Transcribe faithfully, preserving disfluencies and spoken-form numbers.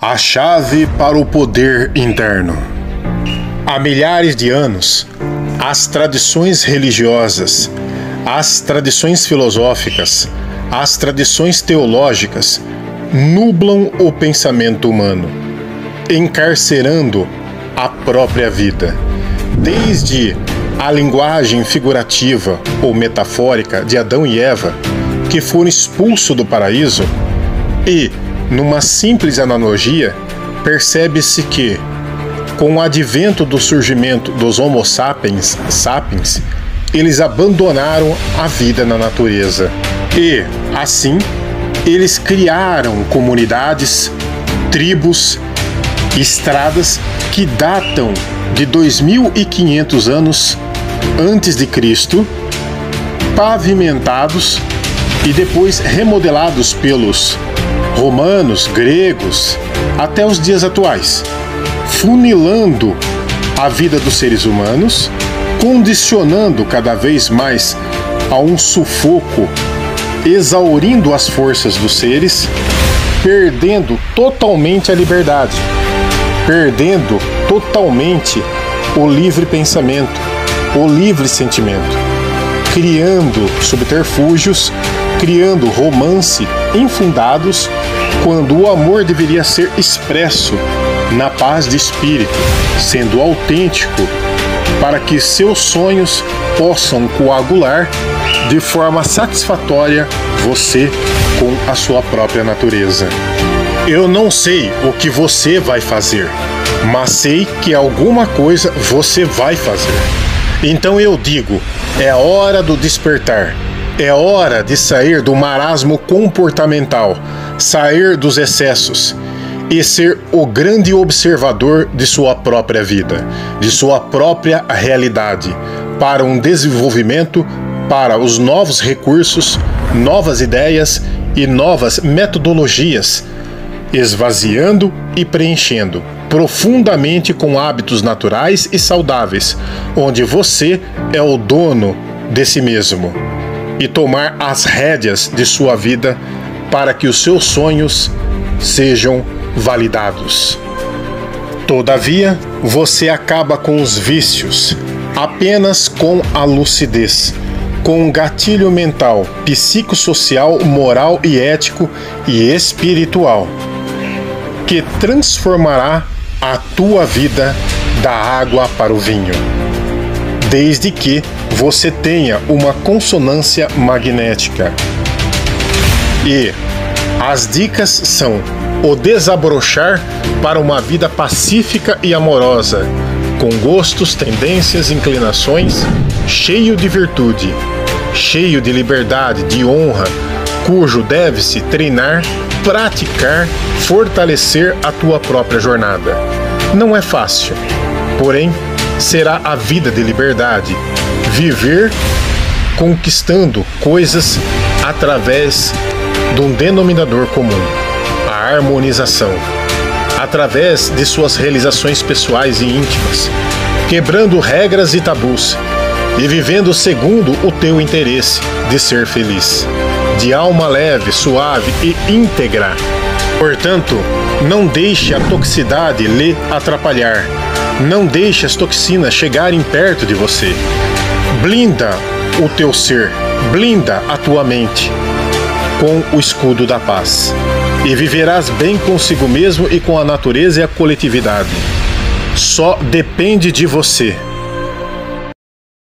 A chave para o poder interno. Há milhares de anos, as tradições religiosas, as tradições filosóficas, as tradições teológicas nublam o pensamento humano, encarcerando a própria vida. Desde a linguagem figurativa ou metafórica de Adão e Eva, que foram expulsos do paraíso, e, numa simples analogia, percebe-se que, com o advento do surgimento dos Homo sapiens, sapiens, eles abandonaram a vida na natureza. E, assim, eles criaram comunidades, tribos, estradas que datam de dois mil e quinhentos anos antes de Cristo, pavimentados e depois remodelados pelos romanos, gregos, até os dias atuais, funilando a vida dos seres humanos, condicionando cada vez mais a um sufoco, exaurindo as forças dos seres, perdendo totalmente a liberdade, perdendo totalmente o livre pensamento, o livre sentimento, criando subterfúgios, criando romance infundados, quando o amor deveria ser expresso na paz de espírito, sendo autêntico, para que seus sonhos possam coagular de forma satisfatória você com a sua própria natureza. Eu não sei o que você vai fazer, mas sei que alguma coisa você vai fazer. Então eu digo, é hora do despertar. É hora de sair do marasmo comportamental, sair dos excessos e ser o grande observador de sua própria vida, de sua própria realidade, para um desenvolvimento, para os novos recursos, novas ideias e novas metodologias, esvaziando e preenchendo profundamente com hábitos naturais e saudáveis, onde você é o dono de si mesmo, e tomar as rédeas de sua vida para que os seus sonhos sejam validados. Todavia, você acaba com os vícios apenas com a lucidez, com um gatilho mental, psicossocial, moral e ético e espiritual, que transformará a tua vida da água para o vinho, desde que você tenha uma consonância magnética. E as dicas são o desabrochar para uma vida pacífica e amorosa, com gostos, tendências, inclinações, cheio de virtude, cheio de liberdade, de honra, cujo deve-se treinar, praticar, fortalecer a tua própria jornada. Não é fácil, porém, será a vida de liberdade, viver conquistando coisas através de um denominador comum, a harmonização, através de suas realizações pessoais e íntimas, quebrando regras e tabus e vivendo segundo o teu interesse de ser feliz, de alma leve, suave e íntegra. Portanto, não deixe a toxicidade lhe atrapalhar. Não deixe as toxinas chegarem perto de você. Blinda o teu ser, blinda a tua mente com o escudo da paz. E viverás bem consigo mesmo e com a natureza e a coletividade. Só depende de você.